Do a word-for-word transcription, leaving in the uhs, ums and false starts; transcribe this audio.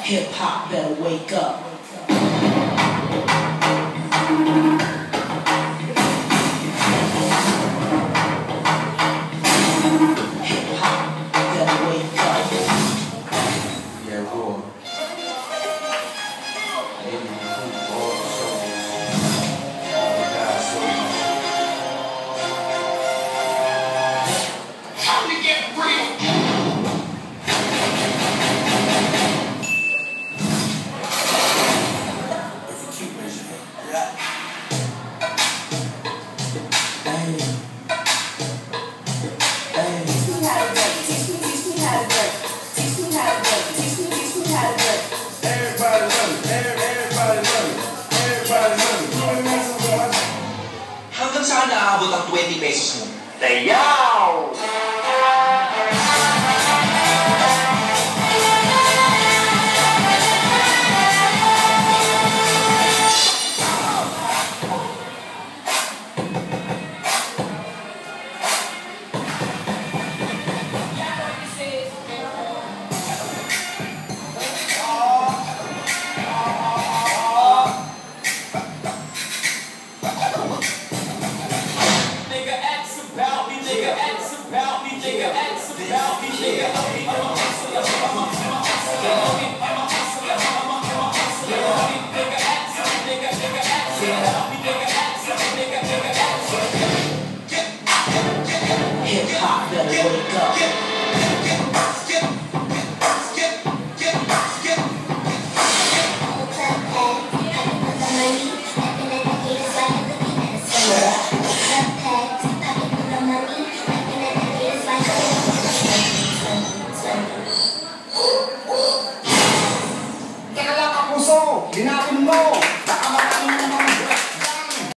Hip hop better wake up. Hip hop better wake up. Yeah, raw. Maybe all the souls. All the God's souls. Time to get real. Hanggang saan naabot ang twenty pesos mo? Dayaw! Hip hop better wake up.